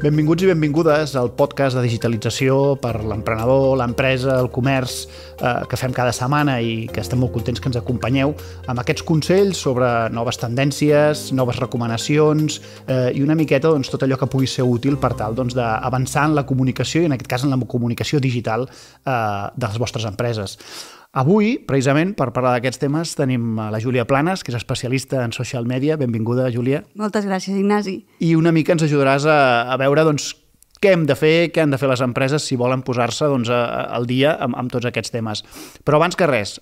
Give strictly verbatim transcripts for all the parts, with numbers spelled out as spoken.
Benvinguts i benvingudes al podcast de digitalització per l'emprenedor, l'empresa, el comerç eh, que fem cada setmana i que estem molt contents que ens acompanyeu amb aquests consells sobre noves tendències, noves recomanacions eh, i una miqueta doncs, tot allò que pugui ser útil per tal doncs, d'avançar en la comunicació i en aquest cas en la comunicació digital eh, de les vostres empreses. Avui, precisament, per parlar d'aquests temes, tenim la Júlia Planes, que és especialista en social media. Benvinguda, Júlia. Moltes gràcies, Ignasi. I una mica ens ajudaràs a, a veure doncs, què hem de fer, què han de fer les empreses si volen posar-se doncs, a, a, al dia amb, amb tots aquests temes. Però abans que res,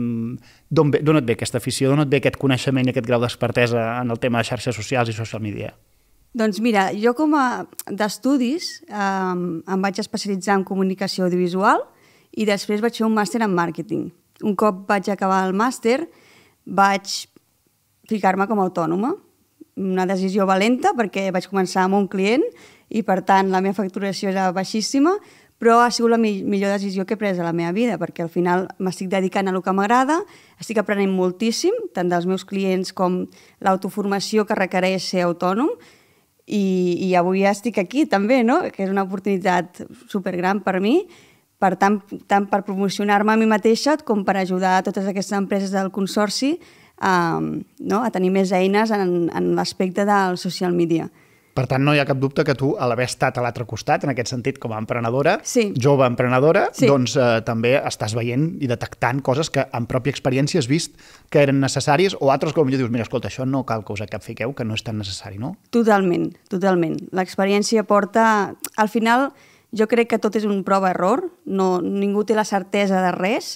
d'on et ve aquesta afició, d'on et ve aquest coneixement i aquest grau d'expertesa en el tema de xarxes socials i social media? Doncs mira, jo com a d'estudis eh, em vaig especialitzar en comunicació audiovisual i després vaig fer un màster en màrqueting. Un cop vaig acabar el màster, vaig ficar-me com a autònoma. Una decisió valenta perquè vaig començar amb un client i, per tant, la meva facturació era baixíssima, però ha sigut la millor decisió que he pres a la meva vida perquè al final m'estic dedicant a el que m'agrada, estic aprenent moltíssim, tant dels meus clients com l'autoformació que requereix ser autònom i, i avui ja estic aquí també, no? Que és una oportunitat supergran per mi. Per tant, tant per promocionar-me a mi mateixa com per ajudar a totes aquestes empreses del consorci a, no, a tenir més eines en, en l'aspecte del social media. Per tant, no hi ha cap dubte que tu, a l'haver estat a l'altre costat, en aquest sentit, com a emprenedora, sí. jove emprenedora, sí. doncs eh, també estàs veient i detectant coses que en pròpia experiència has vist que eren necessàries o altres que potser dius, mira, escolta, això no cal que us capfiqueu, que no és tan necessari, no? Totalment, totalment. L'experiència porta... Al final... Jo crec que tot és un prova-error, no, ningú té la certesa de res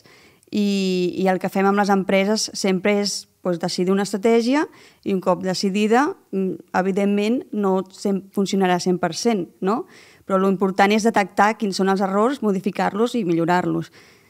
i, i el que fem amb les empreses sempre és doncs, decidir una estratègia i un cop decidida, evidentment, no funcionarà cent per cent, no? Però l'important és detectar quins són els errors, modificar-los i millorar-los.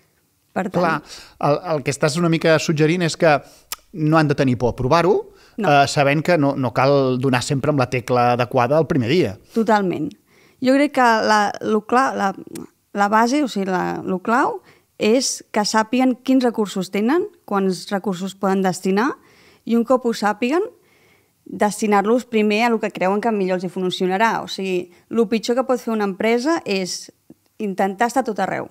Per tant... Clar, el, el que estàs una mica suggerint és que no han de tenir por a provar-ho, no. eh, sabent que no, no cal donar sempre amb la tecla adequada el primer dia. Totalment. Jo crec que la, la, la base, o sigui, la, el clau, és que sàpiguen quins recursos tenen, quants recursos poden destinar, i un cop ho sàpiguen, destinar-los primer a el que creuen que millor els funcionarà. O sigui, el pitjor que pot fer una empresa és intentar estar tot arreu,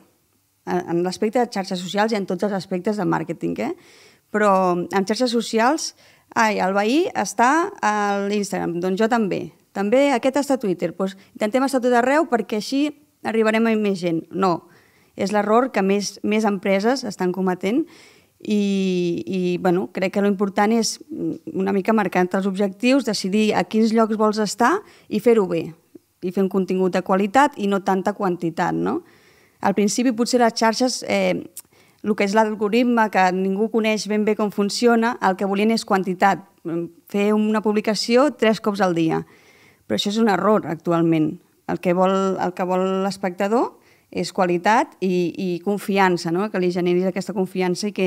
en l'aspecte de xarxes socials i en tots els aspectes de màrqueting. Eh? Però en xarxes socials, ai, el veí està a l'Instagram, doncs jo també. També aquest està a Twitter. Doncs intentem estar tot arreu perquè així arribarem a més gent. No, és l'error que més, més empreses estan cometent i, i bueno, crec que l'important és una mica marcar els objectius, decidir a quins llocs vols estar i fer-ho bé. I fer un contingut de qualitat i no tanta quantitat. No? Al principi potser les xarxes, eh, el que és l'algoritme, que ningú coneix ben bé com funciona, el que volien és quantitat. Fer una publicació tres cops al dia. Però això és un error actualment. El que vol, el que vol l'espectador és qualitat i, i confiança, no? Que li generis aquesta confiança i que,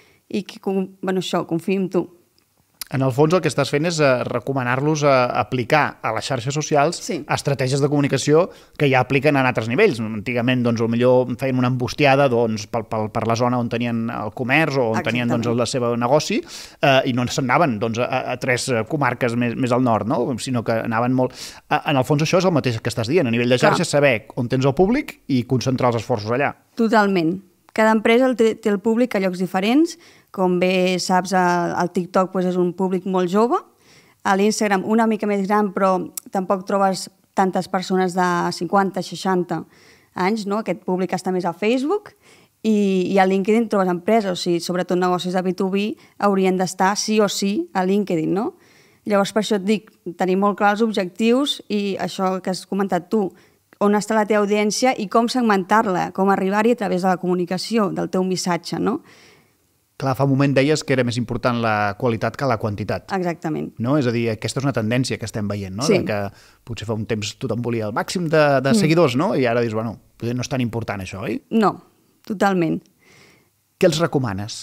i que bueno, això, confiï en tu. En el fons el que estàs fent és recomanar-los a aplicar a les xarxes socials sí. estratègies de comunicació que ja apliquen en altres nivells. Antigament, doncs, potser feien una embustiada doncs, per, per, per la zona on tenien el comerç o on Exactament. tenien doncs, el seu negoci eh, i no se'n anaven doncs, a, a tres comarques més, més al nord, no? Sinó que anaven molt... En el fons això és el mateix que estàs dient. A nivell de xarxes, Clar. saber on tens el públic i concentrar els esforços allà. Totalment. Cada empresa té, té el públic a llocs diferents. Com bé saps, el TikTok doncs, és un públic molt jove, a l'Instagram una mica més gran, però tampoc trobes tantes persones de cinquanta, seixanta anys, no? Aquest públic està més a Facebook, i, i a LinkedIn trobes empreses, o sigui, sobretot negocis de B dos B haurien d'estar sí o sí a LinkedIn, no? Llavors, per això et dic, tenir molt clars els objectius i això que has comentat tu, on està la teva audiència i com segmentar-la, com arribar-hi a través de la comunicació, del teu missatge, no? Clar, fa un moment deies que era més important la qualitat que la quantitat. Exactament. No? És a dir, aquesta és una tendència que estem veient, no? Sí. De que potser fa un temps tothom volia el màxim de, de seguidors, no? I ara dius, bueno, potser no és tan important això, oi? No, totalment. Què els recomanes?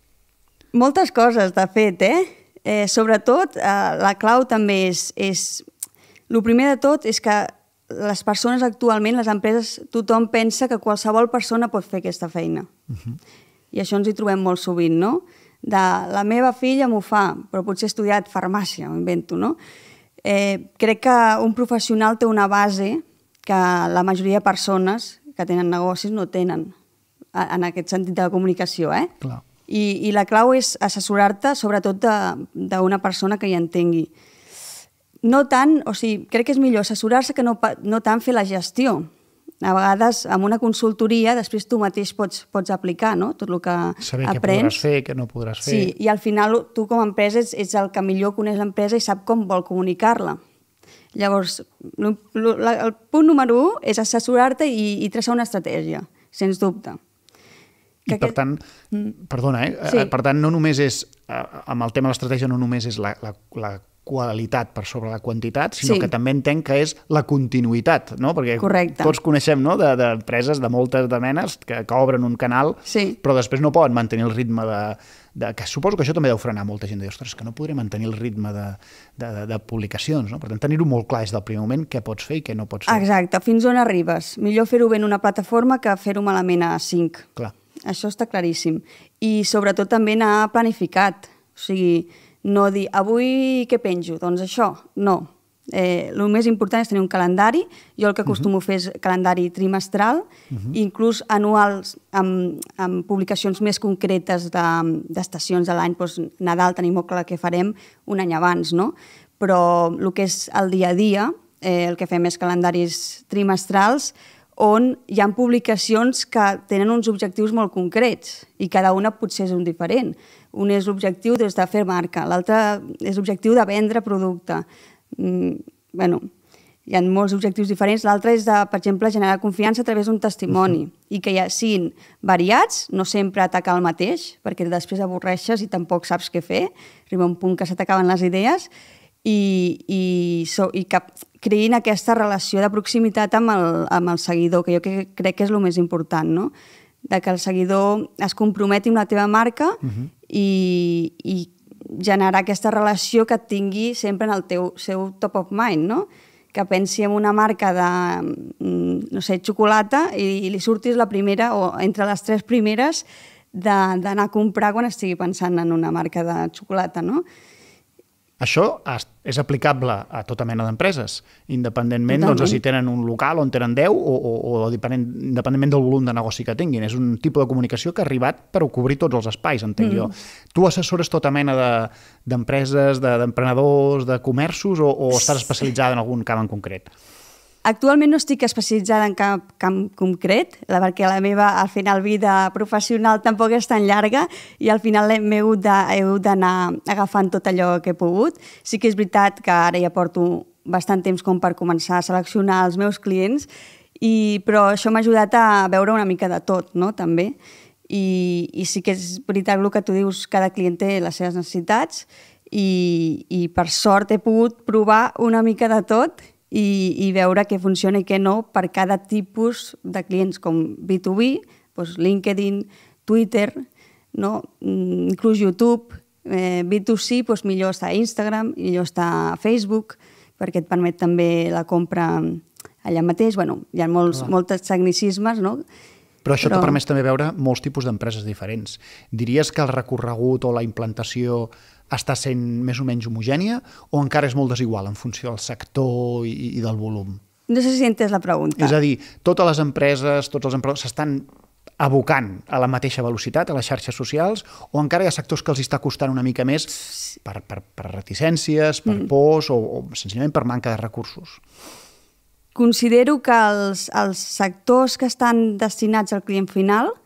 Moltes coses, de fet, eh? eh sobretot, eh, la clau també és, és... El primer de tot és que les persones actualment, les empreses, tothom pensa que qualsevol persona pot fer aquesta feina. Uh-huh. I això ens hi trobem molt sovint, no? De la meva filla m'ho fa, però potser he estudiat farmàcia, ho invento, no? Eh, crec que un professional té una base que la majoria de persones que tenen negocis no tenen, en aquest sentit de la comunicació. Eh? Clar. I, I la clau és assessorar-te, sobretot d'una persona que hi entengui. No tant, o sigui, crec que és millor assessorar-se que no, no tant fer la gestió. A vegades, amb una consultoria, després tu mateix pots, pots aplicar, no? Tot el que Saber aprens. què podràs fer, què no podràs fer. Sí, i al final tu com a empresa ets, ets el que millor coneix l'empresa i sap com vol comunicar-la. Llavors, el, el punt número un és assessorar-te i, i traçar una estratègia, sens dubte. I per aquest... tant, perdona, eh? Sí. Per tant, no només és, amb el tema de l'estratègia, no només és la, la, la qualitat per sobre la quantitat, sinó sí. que també entenc que és la continuïtat, no? Perquè Correcte. Tots coneixem, no?, d'empreses de, de moltes de menes que, que obren un canal, sí. però després no poden mantenir el ritme de, de... que suposo que això també deu frenar molta gent. Diu, ostres, que no podré mantenir el ritme de, de, de, de publicacions, no? Per tant, tenir-ho molt clar des del primer moment, què pots fer i què no pots fer. Exacte, fins on arribes. Millor fer-ho bé en una plataforma que fer-ho malament a cinc. Clar. Això està claríssim. I sobretot també anar planificat. O sigui, no dir, avui què penjo? Doncs això, no. Eh, el més important és tenir un calendari. Jo el que acostumo uh -huh. a fer és calendari trimestral, uh -huh. inclús anuals amb, amb publicacions més concretes d'estacions de, de l'any. Doncs Nadal tenim molt clar què farem un any abans, no? Però el que és el dia a dia, eh, el que fem és calendaris trimestrals, on hi ha publicacions que tenen uns objectius molt concrets i cada una potser és un diferent. Un és l'objectiu de fer marca, l'altre és l'objectiu de vendre producte. Mm, bueno, hi ha molts objectius diferents. L'altre és, de, per exemple, generar confiança a través d'un testimoni uh-huh. i que ja siguin variats, no sempre atacar el mateix, perquè després avorreixes i tampoc saps què fer. Arriba un punt que se t'acaben les idees i, i, so, i que creïn aquesta relació de proximitat amb el, amb el seguidor, que jo que, crec que és el més important, no? De que el seguidor es comprometi amb la teva marca uh-huh. i, i generar aquesta relació que et tingui sempre en el teu seu top of mind, no? Que pensi en una marca de, no sé, xocolata i, i li surtis la primera o entre les tres primeres d'anar a comprar quan estigui pensant en una marca de xocolata, no? Això és aplicable a tota mena d'empreses, independentment doncs, de si tenen un local on tenen deu o, o, o independentment del volum de negoci que tinguin. És un tipus de comunicació que ha arribat per cobrir tots els espais, entenc mm. jo. Tu assessores tota mena d'empreses, de, d'emprenedors, de comerços o, o estàs especialitzada en algun camp en concret? Actualment no estic especialitzada en cap camp concret, perquè la meva, al final, vida professional tampoc és tan llarga i al final m'he hagut d'anar agafant tot allò que he pogut. Sí que és veritat que ara ja porto bastant temps com per començar a seleccionar els meus clients, i, però això m'ha ajudat a veure una mica de tot, no?, també. I, i sí que és veritat el que tu dius, cada client té les seves necessitats i, i per sort he pogut provar una mica de tot I, i veure què funciona i què no per cada tipus de clients, com B dos B, doncs LinkedIn, Twitter, no? Inclús YouTube, eh, B dos C, doncs millor està a Instagram, millor està a Facebook, perquè et permet també la compra allà mateix. Bueno, hi ha molts, molts tecnicismes, no? Però això Però... t'ha permès també veure molts tipus d'empreses diferents. Diries que el recorregut o la implantació està sent més o menys homogènia o encara és molt desigual en funció del sector i, i del volum? No sé si entes la pregunta. És a dir, totes les empreses, tots els emprenedors s'estan abocant a la mateixa velocitat a les xarxes socials o encara hi ha sectors que els està costant una mica més per, per, per reticències, per mm. pors o, o senzillament per manca de recursos? Considero que els, els sectors que estan destinats al client final,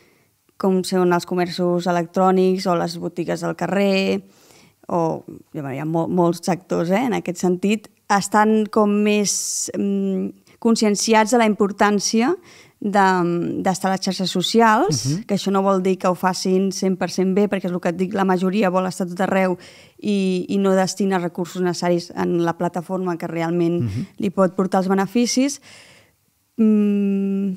com són els comerços electrònics o les botigues del carrer, o hi ha mol, molts sectors eh, en aquest sentit, estan com més mm, conscienciats de la importància d'estar a les xarxes socials, uh-huh. que això no vol dir que ho facin cent per cent bé, perquè és el que et dic, la majoria vol estar tot arreu i, i no destina recursos necessaris en la plataforma que realment uh-huh. li pot portar els beneficis. Mm,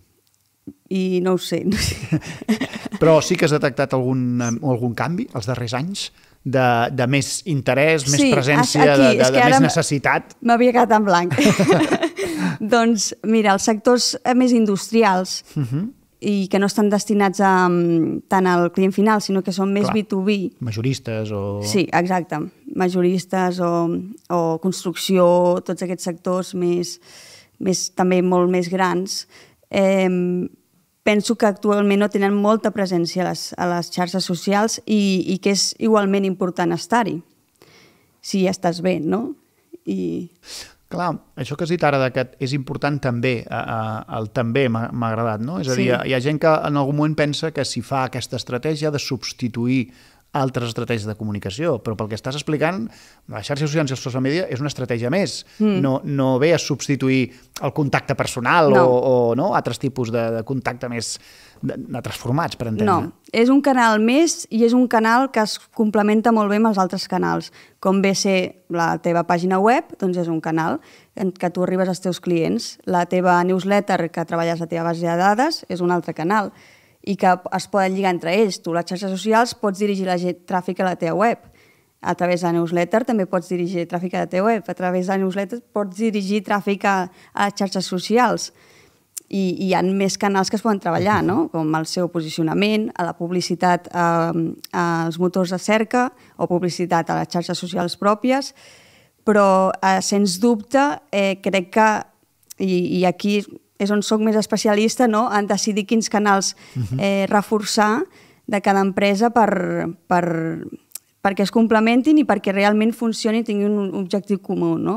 i no ho sé. No sé. Però sí que has detectat algun, algun canvi els darrers anys? De, de més interès, sí, més presència, aquí, de, de, de més ara necessitat? M'havia quedat en blanc. Doncs mira, els sectors més industrials uh-huh. i que no estan destinats a, tant al client final, sinó que són més Clar. B dos B. Majoristes o... Sí, exacte. Majoristes o, o construcció, tots aquests sectors més, més, també molt més grans. Eh, penso que actualment no tenen molta presència a les, a les xarxes socials i, i que és igualment important estar-hi, si estàs bé, no? I... Clar, això que has dit ara de que és important també, el també m'ha agradat, no? És a dir, hi ha gent que en algun moment pensa que si fa aquesta estratègia ha de substituir altres estratègies de comunicació, però pel que estàs explicant, les xarxes socials i el social media és una estratègia més. Mm. No, no ve a substituir el contacte personal no. o, o no? altres tipus de, de contacte més de, de transformats, per entendre. No, és un canal més i és un canal que es complementa molt bé amb els altres canals. Com ve ser la teva pàgina web, doncs és un canal en què tu arribes als teus clients. La teva newsletter, que treballes la teva base de dades, és un altre canal i que es poden lligar entre ells. Tu, les xarxes socials, pots dirigir la tràfic a la teva web. A través de la newsletter també pots dirigir tràfic a la teva web. A través de la newsletter pots dirigir tràfic a, a les xarxes socials. I, i hi ha més canals que es poden treballar, no? Com el seu posicionament, a la publicitat a, als motors de cerca o publicitat a les xarxes socials pròpies. Però, eh, sens dubte, eh, crec que, i, i aquí és on soc més especialista, no? En decidir quins canals eh, reforçar de cada empresa per, per, perquè es complementin i perquè realment funcionin i tinguin un objectiu comú, no?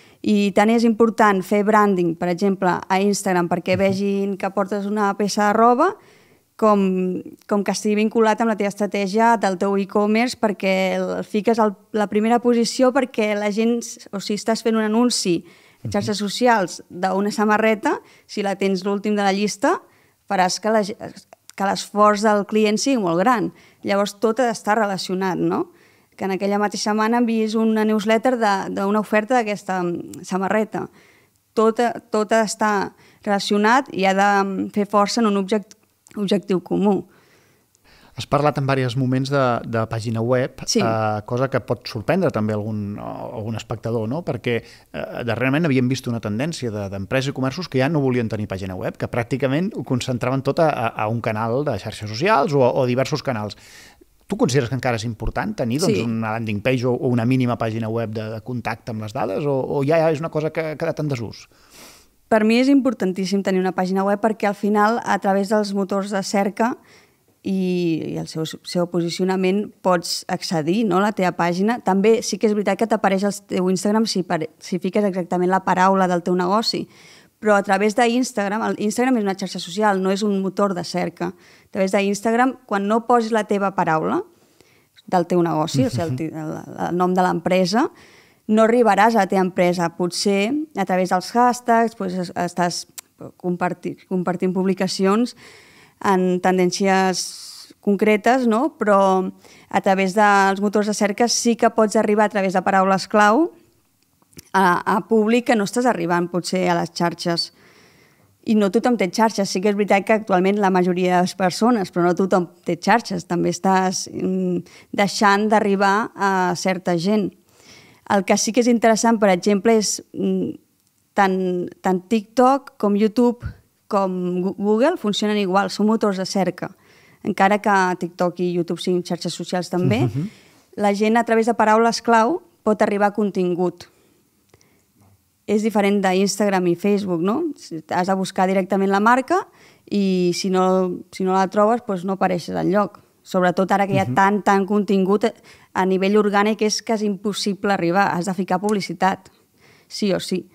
I tant és important fer branding, per exemple, a Instagram, perquè vegin que portes una peça de roba, com, com que estigui vinculat amb la teva estratègia del teu e-commerce, perquè el fiques a la primera posició perquè la gent, o si estàs fent un anunci a xarxes socials d'una samarreta, si la tens l'últim de la llista, faràs que, la, que l'esforç del client sigui molt gran. Llavors tot ha d'estar relacionat, no? Que en aquella mateixa setmana enviïs una newsletter d'una oferta d'aquesta samarreta. Tot, tot ha d'estar relacionat i ha de fer força en un objectiu, objectiu comú. Has parlat en diversos moments de, de pàgina web, sí. eh, cosa que pot sorprendre també algun, algun espectador, no? Perquè eh, darrerament havíem vist una tendència d'empreses i comerços que ja no volien tenir pàgina web, que pràcticament ho concentraven tot a, a un canal de xarxes socials o, o diversos canals. Tu consideres que encara és important tenir doncs, sí. una landing page o, o una mínima pàgina web de, de contacte amb les dades o, o ja és una cosa que ha quedat en desús? Per mi és importantíssim tenir una pàgina web perquè al final, a través dels motors de cerca i el seu, seu posicionament, pots accedir, no, a la teva pàgina. També sí que és veritat que t'apareix al teu Instagram si, si fiques exactament la paraula del teu negoci, però a través d'Instagram, Instagram és una xarxa social, no és un motor de cerca. A través d'Instagram, quan no posis la teva paraula del teu negoci, o sigui, el, el, el nom de l'empresa, no arribaràs a la teva empresa. Potser a través dels hashtags doncs, estàs compartint, compartint publicacions en tendències concretes, no? Però a través dels motors de cerca sí que pots arribar a través de paraules clau a, a públic que no estàs arribant potser a les xarxes. I no tothom té xarxes. Sí que és veritat que actualment la majoria de les persones, però no tothom té xarxes. També estàs deixant d'arribar a certa gent. El que sí que és interessant, per exemple, és tant, tant TikTok com YouTube com Google funcionen igual, són motors de cerca. Encara que TikTok i YouTube siguin xarxes socials també, uh-huh. la gent a través de paraules clau pot arribar a contingut. És diferent d'Instagram i Facebook, no? Has de buscar directament la marca i si no, si no la trobes doncs no apareixes enlloc. Sobretot ara que hi ha uh-huh. tant, tant contingut a nivell orgànic és quasi impossible arribar. Has de ficar publicitat, sí o sí.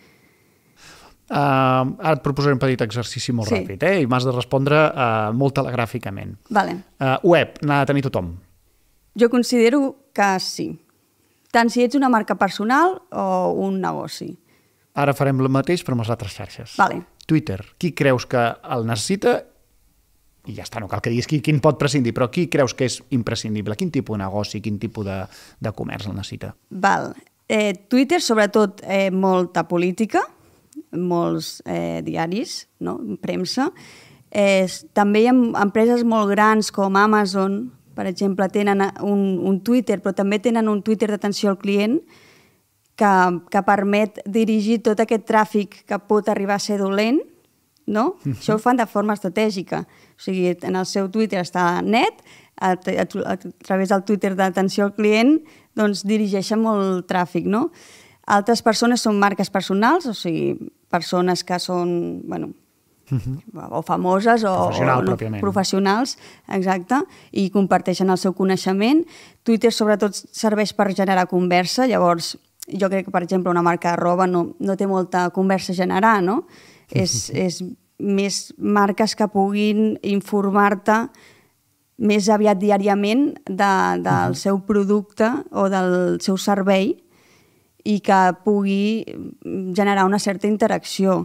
Uh, ara et proposaré un petit exercici molt sí. ràpid, eh? I m'has de respondre uh, molt telegràficament. Vale. Uh, web, n'ha de tenir tothom? Jo considero que sí. Tant si ets una marca personal o un negoci. Ara farem el mateix però amb les altres xarxes. Vale. Twitter, qui creus que el necessita? I ja està, no cal que diguis qui, quin pot prescindir, però qui creus que és imprescindible? Quin tipus de negoci, quin tipus de, de comerç el necessita? Val. Eh, Twitter, sobretot, eh, molta política, molts eh, diaris, no? Premsa. Eh, també hi ha empreses molt grans com Amazon, per exemple, tenen un, un Twitter, però també tenen un Twitter d'atenció al client que, que permet dirigir tot aquest tràfic que pot arribar a ser dolent no? Uh-huh. Això ho fan de forma estratègica. O sigui, en el seu Twitter està net, a, a, a, a través del Twitter d'atenció al client, doncs dirigeixen molt tràfic, no? Altres persones són marques personals, o sigui, persones que són, bueno, uh-huh. o famoses o, Professional, o no, professionals, exacte, i comparteixen el seu coneixement. Twitter, sobretot, serveix per generar conversa, llavors, jo crec que, per exemple, una marca de roba no, no té molta conversa a generar, no? Uh-huh. És, és més marques que puguin informar-te més aviat diàriament de, del uh-huh. seu producte o del seu servei i que pugui generar una certa interacció.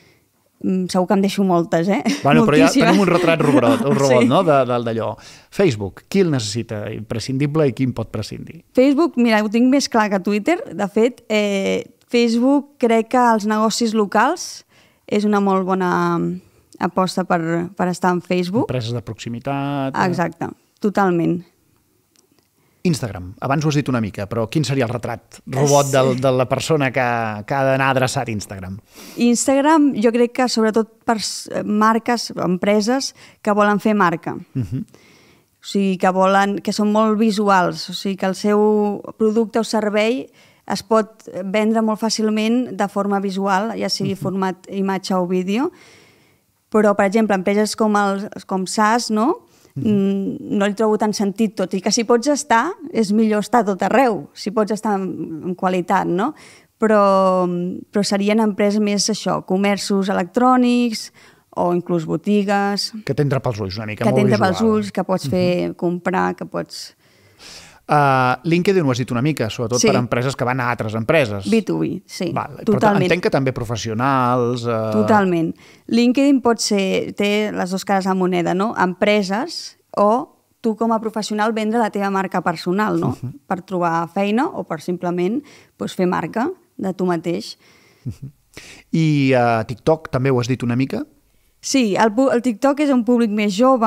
Segur que em deixo moltes, eh? Bueno, però ja tenim un retrat robot, un robot sí. no? d'allò. Facebook, qui el necessita imprescindible i qui en pot prescindir? Facebook, mira, ho tinc més clar que Twitter. De fet, eh, Facebook crec que als negocis locals és una molt bona aposta per, per estar en Facebook. Empreses de proximitat... Exacte, totalment. Instagram, abans ho has dit una mica, però quin seria el retrat robot de, de la persona que, que ha d'anar adreçat a Instagram? Instagram, jo crec que sobretot per marques o empreses que volen fer marca. Uh-huh. O sigui, que volen, que són molt visuals, o sigui, que el seu producte o servei es pot vendre molt fàcilment de forma visual, ja sigui uh-huh. format imatge o vídeo, però, per exemple, empreses com, el, com SaaS, no? Mm. no li trobo tant sentit, tot i que si pots estar, és millor estar tot arreu, si pots estar en, en qualitat, no? Però, però serien empreses més això, comerços electrònics o inclús botigues... Que t'entra pels ulls una mica, que molt visual. Que t'entra pels ulls, que pots fer, uh-huh. comprar, que pots... Uh, LinkedIn ho has dit una mica, sobretot sí. per empreses que van a altres empreses. B dos B, sí, Val. totalment. Però entenc que també professionals... Uh... Totalment. LinkedIn pot ser, té les dues cares a moneda, no? Empreses o tu com a professional vendre la teva marca personal, no? Uh-huh. Per trobar feina o per simplement pues, fer marca de tu mateix. Uh-huh. I uh, TikTok també ho has dit una mica? Sí, el, el TikTok és un públic més jove,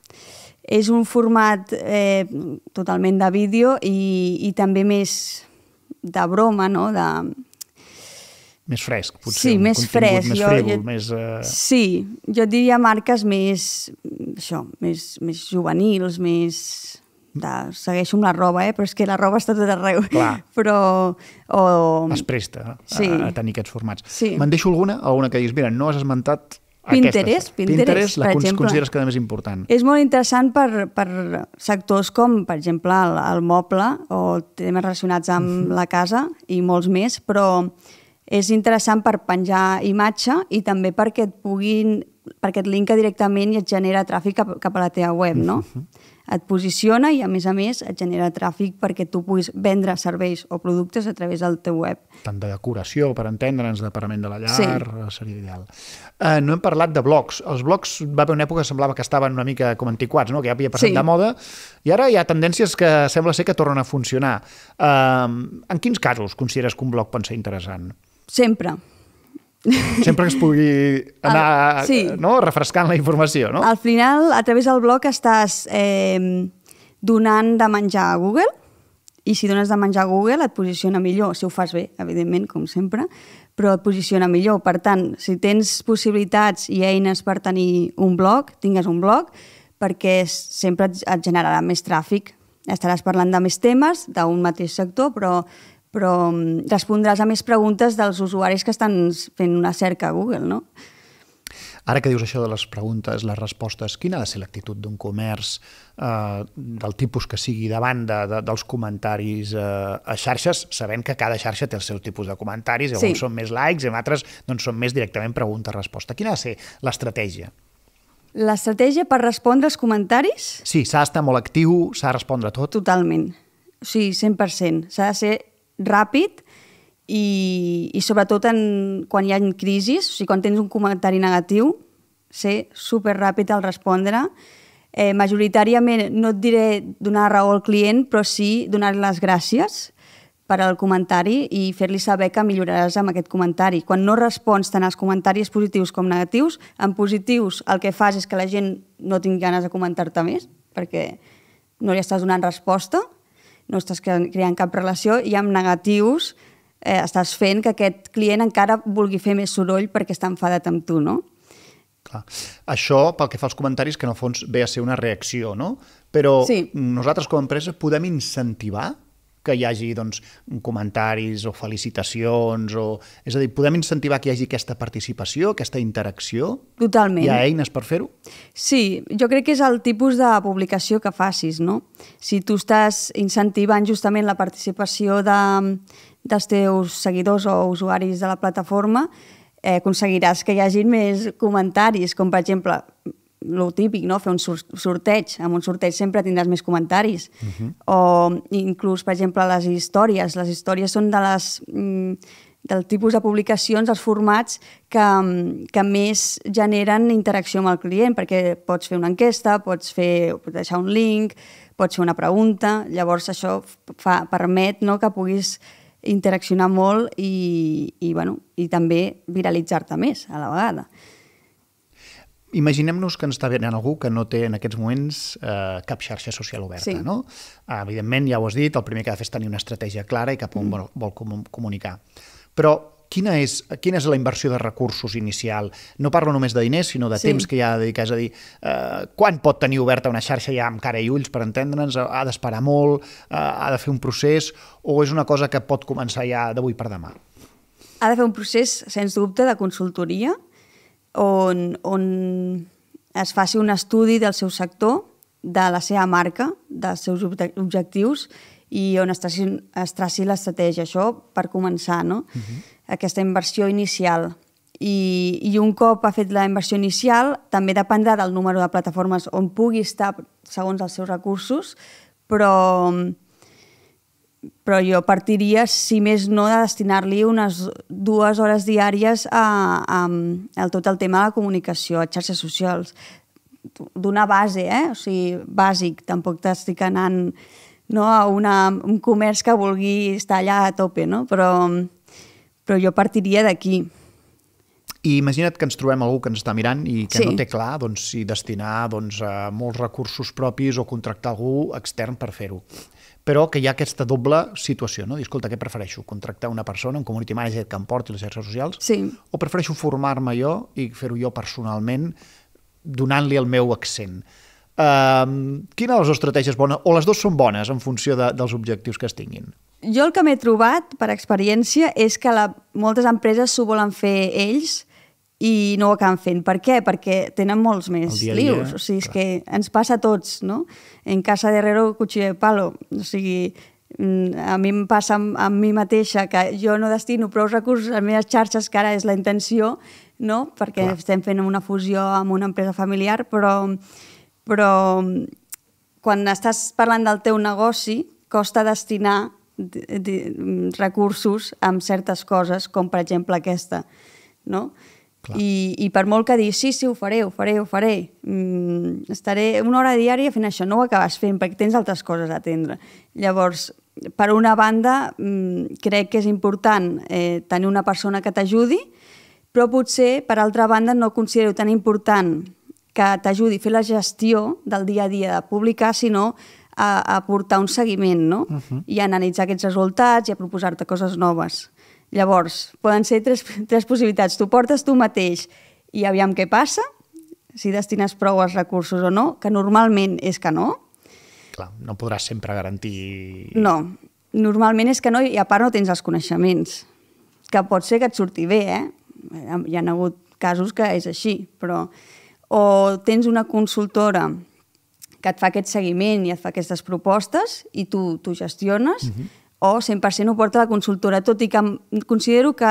és un format eh, totalment de vídeo i, i també més de broma, no? De... Més fresc, potser. Sí, més fresc. Més jo, frívol, jo, més... Uh... Sí, jo diria marques més, això, més, més juvenils, més... De, segueixo amb la roba, eh? Però és que la roba està tot arreu. Clar. Però... O... Es presta a, sí. a tenir aquests formats. Sí. Me'n deixo alguna? Alguna que diguis, mira, no has esmentat... Pinterest, Pinterest, Pinterest, la per exemple, consideres que és més important. És molt interessant per, per sectors com, per exemple, el, el moble o temes relacionats amb uh-huh. la casa i molts més, però és interessant per penjar imatge i també perquè et puguin, perquè et linka directament i et genera tràfic cap, cap a la teva web, no? Uh-huh. Et posiciona i, a més a més, et genera tràfic perquè tu puguis vendre serveis o productes a través del teu web. Tant de decoració, per entendre'ns, de parament de la llar, sí. seria ideal. Uh, no hem parlat de blogs. Els blogs va haver una època que semblava que estaven una mica com antiquats, no? Que ja havia passat sí. de moda, i ara hi ha tendències que sembla ser que tornen a funcionar. Uh, en quins casos consideres que un blog pot ser interessant? Sempre. Sempre que es pugui anar el, sí. no? refrescant la informació, no? Al final, a través del blog estàs eh, donant de menjar a Google i si dones de menjar a Google et posiciona millor, si ho fas bé, evidentment, com sempre, però et posiciona millor. Per tant, si tens possibilitats i eines per tenir un blog, tingues un blog, perquè sempre et generarà més tràfic. Estaràs parlant de més temes, d'un mateix sector, però però respondràs a més preguntes dels usuaris que estan fent una cerca a Google, no? Ara que dius això de les preguntes, les respostes, quina ha de ser l'actitud d'un comerç eh, del tipus que sigui davant de, de, dels comentaris eh, a xarxes, sabent que cada xarxa té el seu tipus de comentaris, i alguns sí. són més likes i en altres doncs, són més directament pregunta-resposta. Quina ha de ser l'estratègia? L'estratègia per respondre als comentaris? Sí, s'ha d'estar molt actiu, s'ha de respondre tot. Totalment. O sigui, cent per cent. S'ha de ser ràpid i, i sobretot en, quan hi ha crisis, o sigui, quan tens un comentari negatiu, ser superràpid al respondre. Eh, majoritàriament no et diré donar raó al client, però sí donar les gràcies per al comentari i fer-li saber que milloraràs amb aquest comentari. Quan no respons tant als comentaris positius com negatius, en positius el que fas és que la gent no tingui ganes de comentar-te més, perquè no li estàs donant resposta, no estàs creant cap relació, i amb negatius eh, estàs fent que aquest client encara vulgui fer més soroll perquè està enfadat amb tu, no? Clar. Això, pel que fa als comentaris, que en el fons ve a ser una reacció, no? Però sí. nosaltres com a empresa podem incentivar que hi hagi doncs, comentaris o felicitacions, o... és a dir, podem incentivar que hi hagi aquesta participació, aquesta interacció? Totalment. Hi ha eines per fer-ho? Sí, jo crec que és el tipus de publicació que facis, no? Si tu estàs incentivant justament la participació de, dels teus seguidors o usuaris de la plataforma, eh, aconseguiràs que hi hagi més comentaris, com per exemple, lo típic, no? Fer un sorteig. Amb un sorteig sempre tindràs més comentaris. Uh-huh. O inclús, per exemple, les històries. Les històries són de les, mm, del tipus de publicacions, els formats que, que més generen interacció amb el client, perquè pots fer una enquesta, pots, fer, pots deixar un link, pots fer una pregunta. Llavors això fa, permet, no?, que puguis interaccionar molt i, i, bueno, i també viralitzar-te més a la vegada. Imaginem-nos que ens està veient algú que no té en aquests moments eh, cap xarxa social oberta, sí. no? Evidentment, ja ho has dit, el primer que ha de fer és tenir una estratègia clara i cap on mm. vol, vol comunicar. Però quina és, quina és la inversió de recursos inicial? No parlo només de diners, sinó de sí. temps que hi ha de dedicar. És a dir, eh, quan pot tenir oberta una xarxa ja amb cara i ulls, per entendre'ns? Ha d'esperar molt? Eh, ha de fer un procés? O és una cosa que pot començar ja d'avui per demà? Ha de fer un procés, sens dubte, de consultoria, on, on es faci un estudi del seu sector, de la seva marca, dels seus objectius i on es traci, es traci l'estratègia. Això per començar, no? Uh-huh. Aquesta inversió inicial. I, I un cop ha fet la inversió inicial, també dependrà del número de plataformes on pugui estar segons els seus recursos, però... però jo partiria, si més no, de destinar-li unes dues hores diàries a, a, a tot el tema de la comunicació, a xarxes socials. D'una base, eh? O sigui, bàsic. Tampoc t'estic anant, no, a una, un comerç que vulgui estar allà a tope, no? Però, però jo partiria d'aquí. I imagina't que ens trobem algú que ens està mirant i que sí. no té clar doncs, si destinar doncs, a molts recursos propis o contractar algú extern per fer-ho. Però que hi ha aquesta doble situació, no? Dir, escolta, què prefereixo? Contractar una persona, un community manager que em porti les xarxes socials? Sí. O prefereixo formar-me jo i fer-ho jo personalment, donant-li el meu accent? Uh, quina de les dues estratègies és bona? O les dues són bones en funció de, dels objectius que es tinguin? Jo el que m'he trobat, per experiència, és que la, moltes empreses s'ho volen fer ells i no ho acaben fent. Per què? Perquè tenen molts més dia dia, lius. O sigui, és clar. Que ens passa a tots, no? En casa de herrero, cuchillo de palo. O sigui, a mi em passa amb, amb mi mateixa que jo no destino prou recursos a les meves xarxes, que ara és la intenció, no? Perquè clar. Estem fent una fusió amb una empresa familiar, però, però quan estàs parlant del teu negoci, costa destinar de, de, recursos amb certes coses, com per exemple aquesta, no? I, i per molt que digui, sí, sí, ho faré, ho faré, ho faré, mm, estaré una hora diària fent això, no ho acabes fent perquè tens altres coses a atendre. Llavors, per una banda, mm, crec que és important eh, tenir una persona que t'ajudi, però potser, per altra banda, no considero tan important que t'ajudi a fer la gestió del dia a dia de publicar, sinó a, a portar un seguiment, no? Uh-huh. I a analitzar aquests resultats i a proposar-te coses noves. Llavors, poden ser tres, tres possibilitats. Tu portes tu mateix i aviam què passa, si destines prou els recursos o no, que normalment és que no. Clar, no podràs sempre garantir... No, normalment és que no, i a part no tens els coneixements, que pot ser que et surti bé, eh? Hi ha hagut casos que és així, però... O tens una consultora que et fa aquest seguiment i et fa aquestes propostes i tu, tu gestiones, uh-huh. o cent per cent ho porta la consultora, tot i que considero que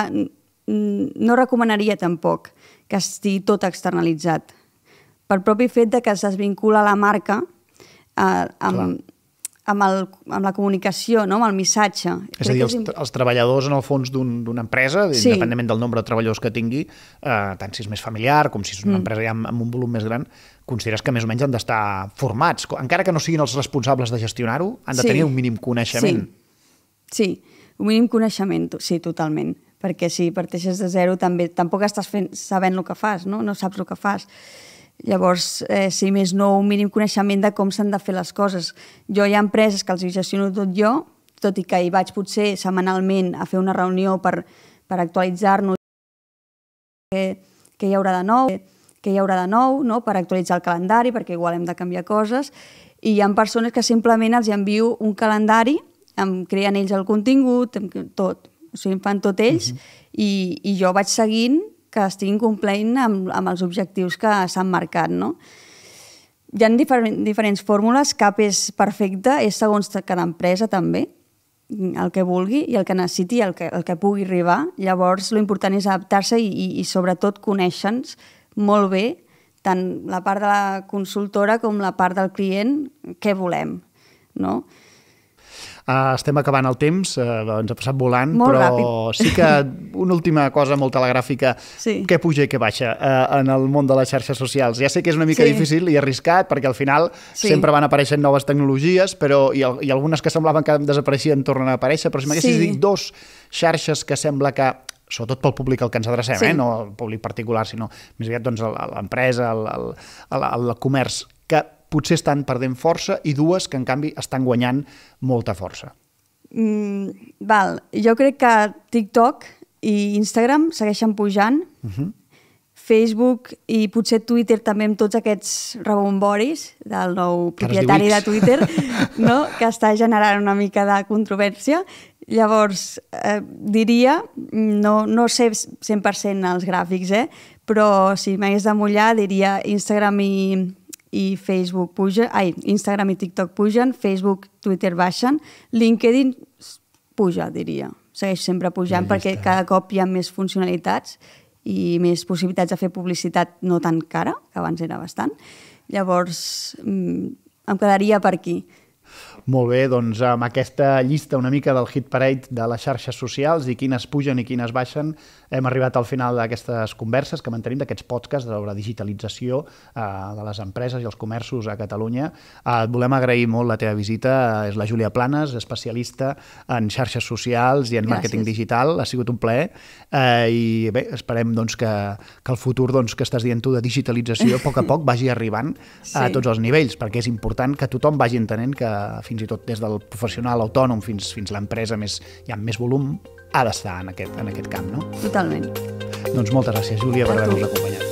no recomanaria tampoc que estigui tot externalitzat. Per propi fet de que es desvincula la marca eh, amb, amb, el, amb la comunicació, no? Amb el missatge. És Crec a dir, els, és... els treballadors en el fons d'una un, empresa, sí. independentment del nombre de treballadors que tingui, eh, tant si és més familiar com si és una mm. empresa ja amb, amb un volum més gran, consideres que més o menys han d'estar formats. Encara que no siguin els responsables de gestionar-ho, han de sí. tenir un mínim coneixement. Sí. Sí, un mínim coneixement, sí, totalment. Perquè si parteixes de zero també tampoc estàs fent, sabent el que fas, no? No saps el que fas. Llavors, eh, si més no, un mínim coneixement de com s'han de fer les coses. Jo hi ha empreses que els gestiono tot jo, tot i que hi vaig potser setmanalment a fer una reunió per, per actualitzar-nos què, què hi haurà de nou, què hi haurà de nou, no? Per actualitzar el calendari, perquè igual hem de canviar coses, i hi ha persones que simplement els envio un calendari, em creen ells el contingut, tot, o sigui, em fan tot ells, uh -huh. i, i jo vaig seguint que estiguin complint amb, amb els objectius que s'han marcat, no? Hi ha diferent, diferents fórmules, cap és perfecta, és segons cada empresa també, el que vulgui i el que necessiti, el que, el que pugui arribar. Llavors, l'important és adaptar-se i, i, i sobretot conèixer-nos molt bé, tant la part de la consultora com la part del client, què volem, no? Uh, estem acabant el temps, uh, ens ha passat volant, molt però ràpid. sí que una última cosa molt telegràfica, sí. Què puja i què baixa uh, en el món de les xarxes socials? Ja sé que és una mica sí. difícil i arriscat, perquè al final sí. sempre van apareixent noves tecnologies, però i, i algunes que semblaven que desapareixien tornen a aparèixer, però si m'haguessis sí. dit dos xarxes que sembla que, sobretot pel públic al que ens adrecem, sí. eh? No el públic particular, sinó més aviat doncs, l'empresa, el, el, el, el comerç, que potser estan perdent força i dues que, en canvi, estan guanyant molta força. Mm, val. Jo crec que TikTok i Instagram segueixen pujant. Uh-huh. Facebook i potser Twitter també amb tots aquests rebomboris del nou propietari de Twitter, no? Que està generant una mica de controvèrsia. Llavors, eh, diria, no, no sé cent per cent els gràfics, eh? Però si m'hagués de mullar, diria Instagram i... i Facebook puja, ai, Instagram i TikTok pugen, Facebook, Twitter baixen, LinkedIn puja, diria. Segueix sempre pujant perquè cada cop hi ha més funcionalitats i més possibilitats de fer publicitat no tan cara, que abans era bastant. Llavors, em quedaria per aquí. Molt bé, doncs amb aquesta llista una mica del hit parade de les xarxes socials i quines pugen i quines baixen, hem arribat al final d'aquestes converses que mantenim, d'aquests podcasts sobre la digitalització eh, de les empreses i els comerços a Catalunya. Eh, et volem agrair molt la teva visita. És la Júlia Planes, especialista en xarxes socials i en màrqueting digital. Ha sigut un plaer eh, i bé, esperem doncs, que, que el futur doncs, que estàs dient tu de digitalització a poc a poc vagi arribant sí. a tots els nivells, perquè és important que tothom vagi entenent que fins i tot des del professional autònom fins, fins a l'empresa més, ja amb més volum ha d'estar en aquest, en aquest camp, no? Totalment. Doncs moltes gràcies, Júlia, per haver-nos acompanyat.